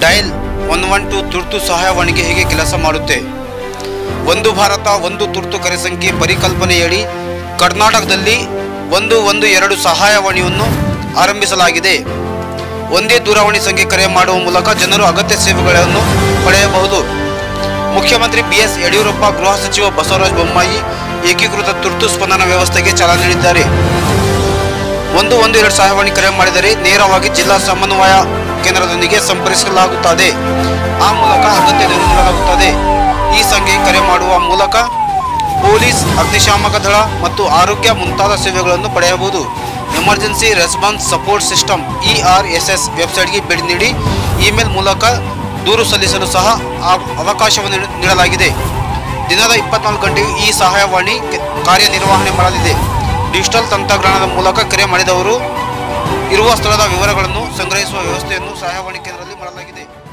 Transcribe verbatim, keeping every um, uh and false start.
Dial one one to ತುರ್ತು ಸಹಾಯವಾಣಿಗೆ ಹೇಗೆ ಕೆಲಸ ಮಾಡುತ್ತೆ? ಒಂದು ಭಾರತ ಒಂದು ತುರ್ತು ಕರೆ ಸಂಖ್ಯೆ ಪರಿಕಲ್ಪನೆಯಡಿ ಕರ್ನಾಟಕದಲ್ಲಿ ಒಂದು ಒಂದು ಎರಡು ಸಹಾಯವಾಣಿಯನ್ನು ಆರಂಭಿಸಲಾಗಿದೆ. ಒಂದೇ ದೂರವಾಣಿ ಸಂಖ್ಯೆ ಕರೆ ಮಾಡುವ ಮೂಲಕ ಜನರು ಅಗತ್ಯ ಸೇವೆಗಳನ್ನು ಪಡೆಯಬಹುದು. ಮುಖ್ಯಮಂತ್ರಿ ಬಿ ಎಸ್ ಯಡಿಯೂರಪ್ಪ, ಗೃಹ ಸಚಿವ ಬಸವರಾಜ ಬೊಮ್ಮಾಯಿ ಏಕೀಕೃತ ತುರ್ತು ಸ್ಪಂದನ ವ್ಯವಸ್ಥೆಗೆ ಚಾಲನೆ ನೀಡಿದ್ದಾರೆ. ಒಂದು ಒಂದು ಎರಡು ಸಹಾಯವಾಣಿ ಕರೆ ಮಾಡಿದರೆ ನೇರವಾಗಿ ಜಿಲ್ಲಾ ಸಮನ್ವಯ ಕೇಂದ್ರದೊಂದಿಗೆ ಸಂಪರ್ಕಿಸಲಾಗುತ್ತದೆ. ಆ ಮೂಲಕ ಅಗತ್ಯ ನೆರವು ನೀಡಲಾಗುತ್ತದೆ. ಈ ಸಂಖ್ಯೆ ಕರೆ ಮಾಡುವ ಮೂಲಕ ಪೊಲೀಸ್, ಅಗ್ನಿಶಾಮಕ ದಳ ಮತ್ತು ಆರೋಗ್ಯ ಮುಂತಾದ ಸೇವೆಗಳನ್ನು ಪಡೆಯಬಹುದು. Emergency response support system E R S S ವೆಬ್ಸೈಟ್ಗೆ ಭೇಟಿ ನೀಡಿ ಇಮೇಲ್ ಮೂಲಕ ದೂರು ಸಲ್ಲಿಸಲು ಸಹ ಅವಕಾಶವನ್ನು ನೀಡಲಾಗಿದೆ. ದಿನದ ಇಪ್ಪತ್ನಾಲ್ಕು ಗಂಟೆಯೂ ಈ ಸಹಾಯವಾಣಿ ಕಾರ್ಯನಿರ್ವಹಣೆ ಮಾಡಲಿದೆ. ಡಿಜಿಟಲ್ ತಂತ್ರಜ್ಞಾನದ ಮೂಲಕ ಕರೆ ಮಾಡಿದವರು ಇರುವ ಸ್ಥಳದ ವಿವರಗಳನ್ನು ಸಂಗ್ರಹಿಸುವ ವ್ಯವಸ್ಥೆಯನ್ನು ಸಹಾಯವಾಣಿ ಕೇಂದ್ರದಲ್ಲಿ ಮಾಡಲಾಗಿದೆ.